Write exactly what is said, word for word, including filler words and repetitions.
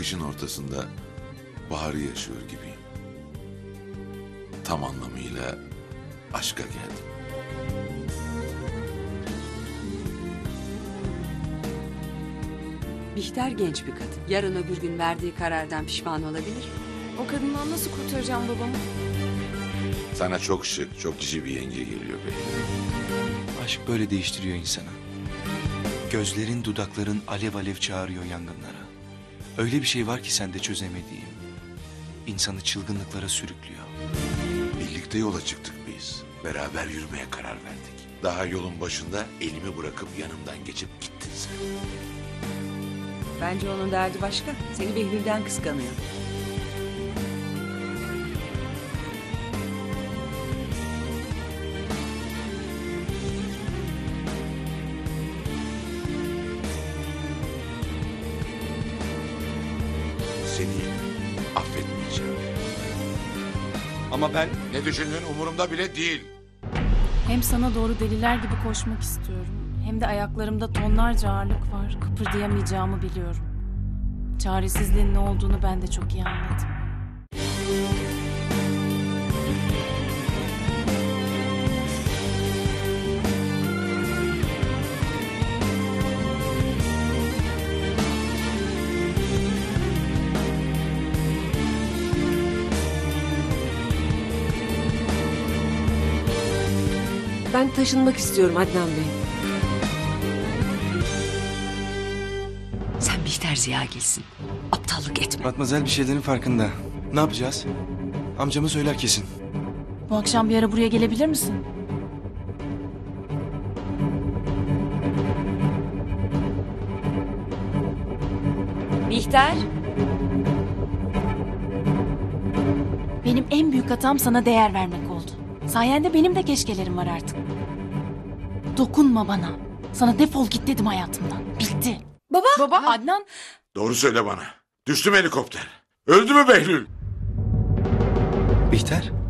kışın ortasında baharı yaşıyor gibiyim. Tam anlamıyla aşka geldim. Bihter genç bir kadın. Yarın öbür gün verdiği karardan pişman olabilir. O kadından nasıl kurtaracağım babamı? Sana çok şık, çok cici bir yenge geliyor Behlül. Aşk böyle değiştiriyor insanı. Gözlerin, dudakların alev alev çağırıyor yangınlara. Öyle bir şey var ki sende çözemediğim. İnsanı çılgınlıklara sürüklüyor. Birlikte yola çıktık biz. Beraber yürümeye karar verdik. Daha yolun başında elimi bırakıp yanımdan geçip gittin sen. Bence onun derdi başka. Seni Behlül'den kıskanıyor. Seni affetmeyeceğim. Ama ben... Ne düşündüğün umurumda bile değil. Hem sana doğru deliler gibi koşmak istiyorum. Hem de ayaklarımda tonlarca ağırlık var. Kıpırdayamayacağımı biliyorum. Çaresizliğin ne olduğunu ben de çok iyi anladım. Ben taşınmak istiyorum Adnan Bey. Sen Bihter Ziyagil'sin. Aptallık etme. Matmazel bir şeylerin farkında. Ne yapacağız? Amcamı söyler kesin. Bu akşam bir ara buraya gelebilir misin? Bihter. Benim en büyük hatam sana değer vermek oldu. Sayende benim de keşkelerim var artık. Dokunma bana. Sana defol git dedim hayatımdan. Bitti. Baba. Baba Adnan. Doğru söyle bana. Düştü mü helikopter? Öldü mü Behlül? Bihter?